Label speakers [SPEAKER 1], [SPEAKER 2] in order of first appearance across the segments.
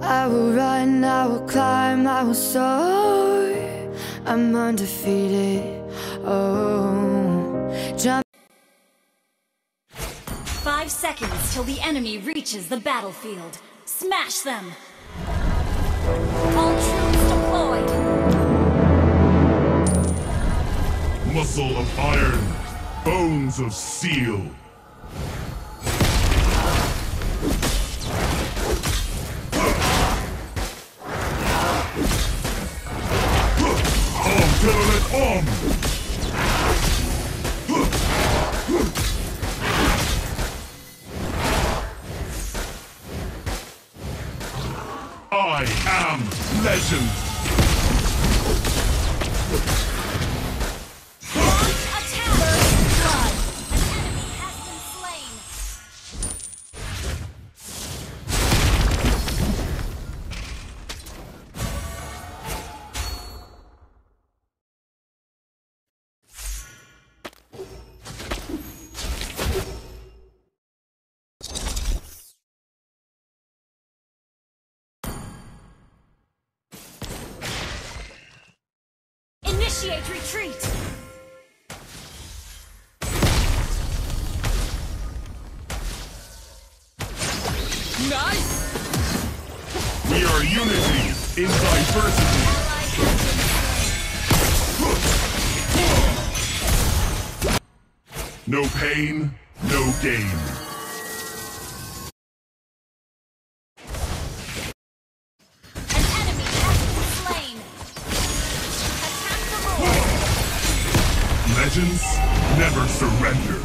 [SPEAKER 1] I will run, I will climb, I will soar. I'm undefeated. Oh, jump.
[SPEAKER 2] 5 seconds till the enemy reaches the battlefield. Smash them! All troops deployed!
[SPEAKER 3] Muscle of iron, bones of steel. I am legend.
[SPEAKER 2] Launch attack! First blood! An enemy has been slain! Initiate retreat!
[SPEAKER 4] Nice!
[SPEAKER 3] We are unity in diversity. No pain, no gain.
[SPEAKER 2] An enemy has been slain! Attack the Lord!
[SPEAKER 3] Legends never surrender.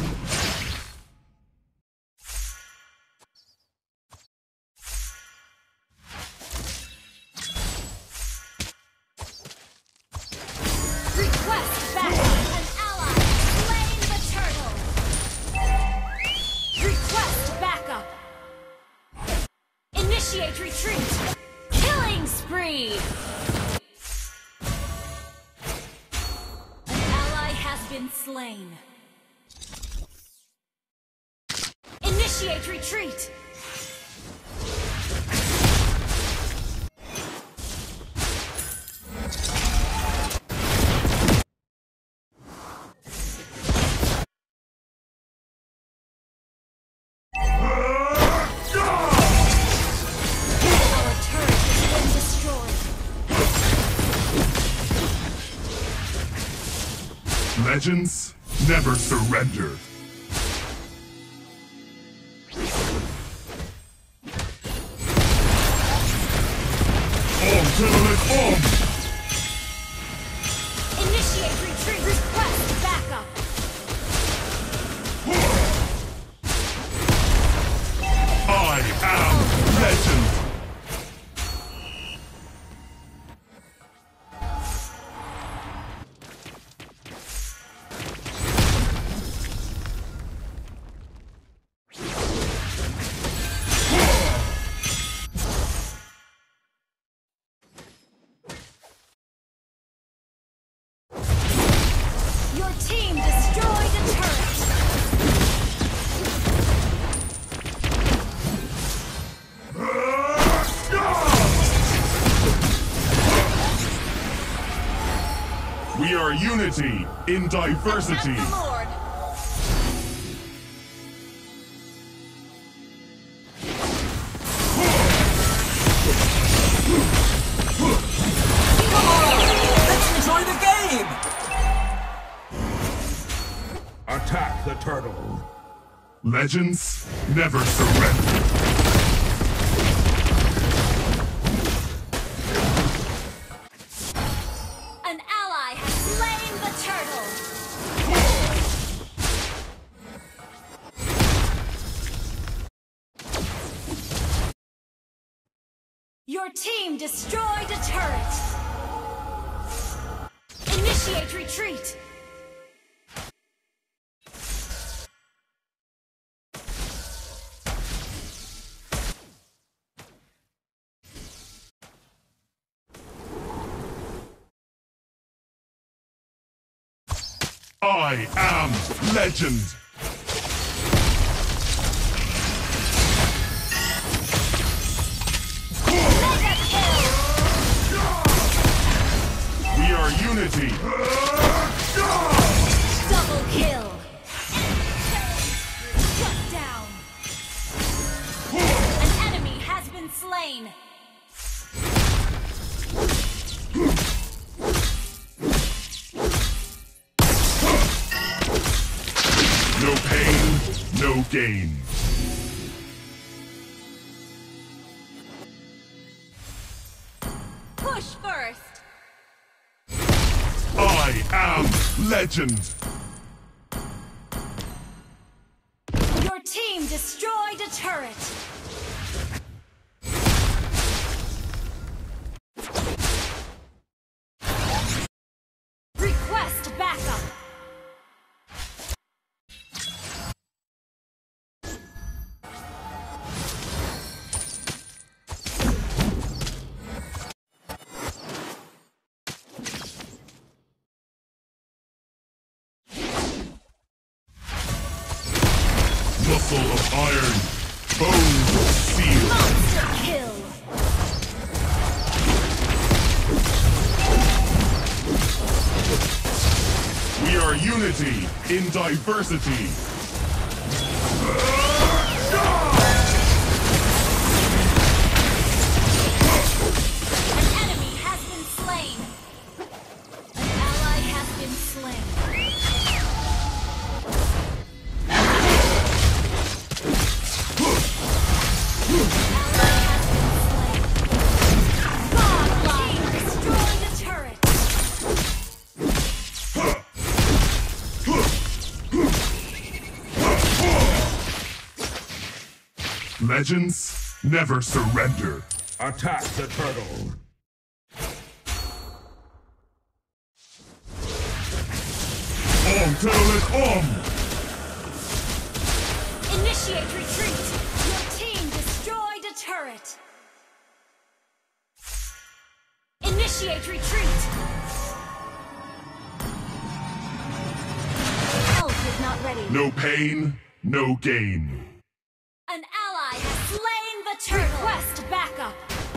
[SPEAKER 2] Request backup! An ally slain the turtle! Request backup! Initiate retreat! Killing spree! An ally has been slain. Initiate retreat! Our turret has been destroyed.
[SPEAKER 3] Legends never surrender. On!
[SPEAKER 2] Initiate retreat! Request backup!
[SPEAKER 3] I am legend.
[SPEAKER 2] Your team destroyed a turret!
[SPEAKER 3] We are unity in diversity.
[SPEAKER 2] Attack the Lord!
[SPEAKER 4] Let's enjoy the game!
[SPEAKER 5] Attack the turtle.
[SPEAKER 3] Legends never surrender.
[SPEAKER 2] An ally has slain the turtle! Your team destroyed a turret! Initiate retreat!
[SPEAKER 3] I am legend.
[SPEAKER 2] Mega
[SPEAKER 3] unity.
[SPEAKER 2] Double kill. Shut down. An enemy has been slain.
[SPEAKER 3] No pain, no gain.
[SPEAKER 2] Push first.
[SPEAKER 3] I am legend.
[SPEAKER 2] Your team destroyed a turret. Request backup.
[SPEAKER 3] Muscle of iron, bones of steel.
[SPEAKER 2] Monster kill.
[SPEAKER 3] We are unity in diversity.
[SPEAKER 2] An enemy has been slain. An ally has been slain.
[SPEAKER 3] Legends never surrender.
[SPEAKER 5] Attack the turtle.
[SPEAKER 2] Initiate retreat. Your team destroyed a turret. Initiate retreat. Ult is not ready.
[SPEAKER 3] No pain, no gain.
[SPEAKER 2] An ally has slain the turtle. Request backup.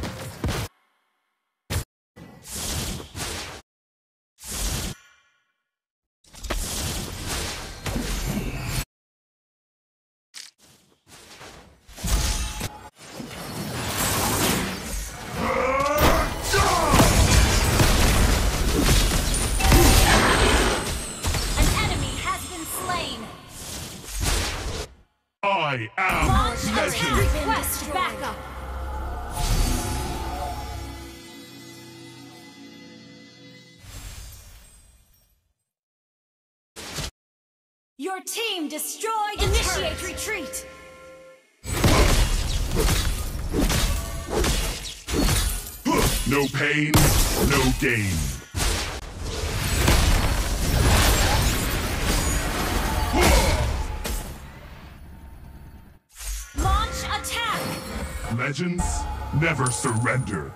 [SPEAKER 2] An enemy has been slain.
[SPEAKER 3] I am
[SPEAKER 2] Launch
[SPEAKER 3] legend.
[SPEAKER 2] attack. Request backup. Your team destroyed. Initiate retreat.
[SPEAKER 3] No pain, no gain.
[SPEAKER 2] Launch attack.
[SPEAKER 3] Legends never surrender.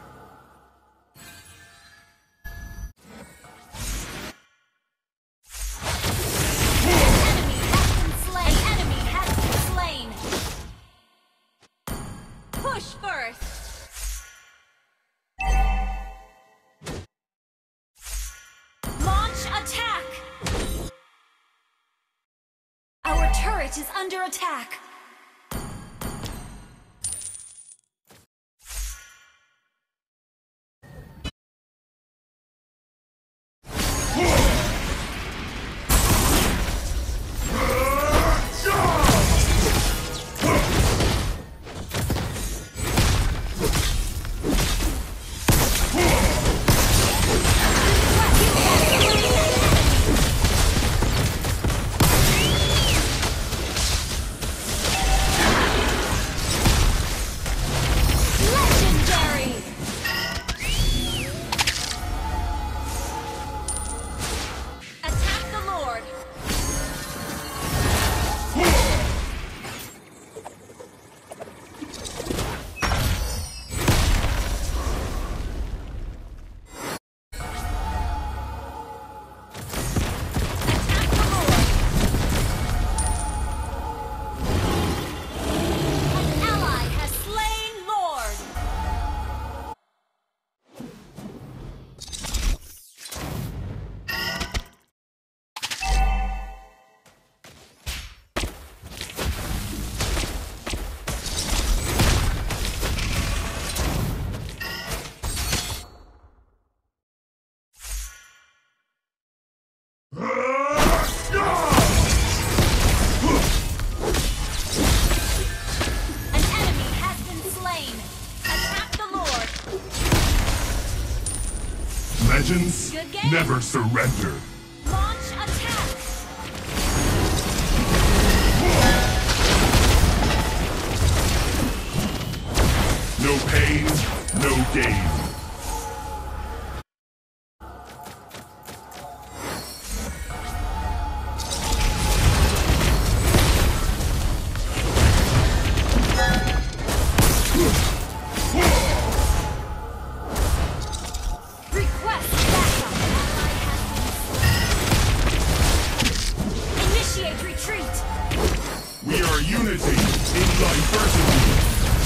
[SPEAKER 2] Enemy has been slain. Push first. Launch attack. Our turret is under attack. Legendary. Attack the Lord.
[SPEAKER 3] Legends
[SPEAKER 2] Good game.
[SPEAKER 3] never surrender.
[SPEAKER 2] Launch attack.
[SPEAKER 3] No pain, no gain.
[SPEAKER 2] Request backup. Initiate retreat.
[SPEAKER 3] We are unity in diversity.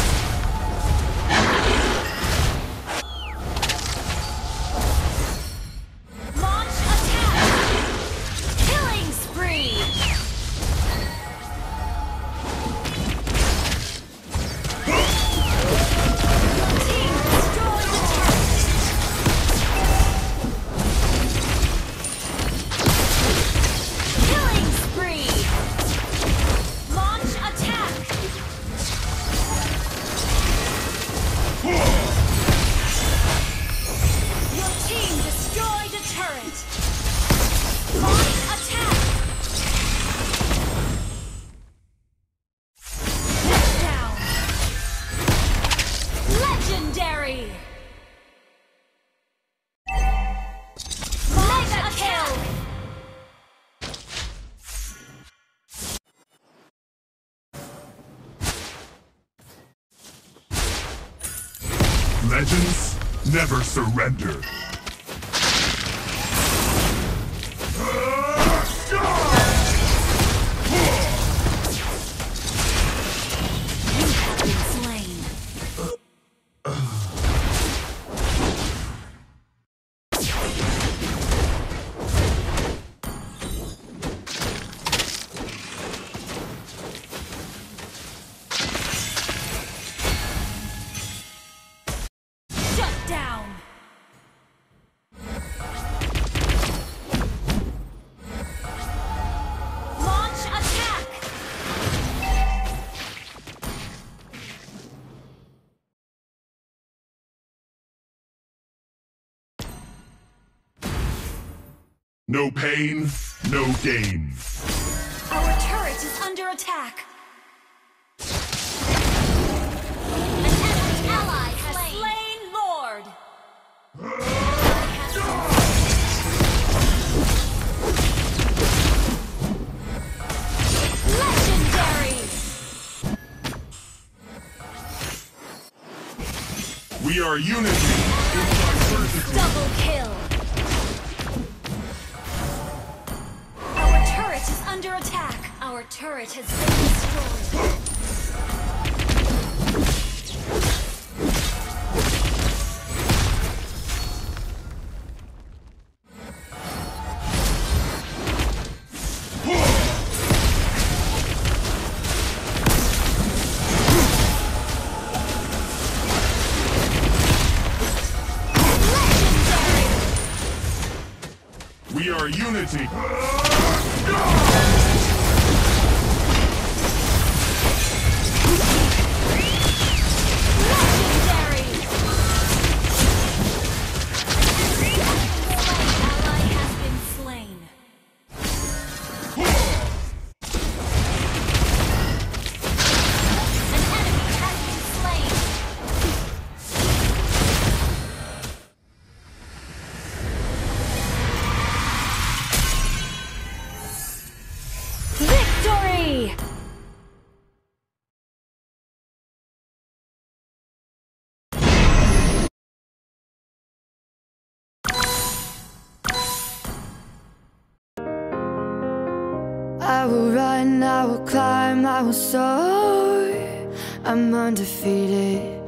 [SPEAKER 2] Launch attack. Killing spree. Team destroy the turret. Killing spree. Launch attack. Your team destroyed a turret. Launch attack. Down. Legendary. Mega kill.
[SPEAKER 3] Legends never surrender.
[SPEAKER 2] You have been slain. Shut down. Launch attack.
[SPEAKER 3] No pain, no gain.
[SPEAKER 2] Our turret is under attack. An enemy ally has slain Lord. Legendary.
[SPEAKER 3] We are unity in diversity.
[SPEAKER 2] Double kill. Our turret is under attack. Our turret has been destroyed. Legendary.
[SPEAKER 3] We are unity.
[SPEAKER 2] Legendary. Ally has been slain. An enemy has been slain. Victory!
[SPEAKER 1] I will run, I will climb, I will soar. I'm undefeated.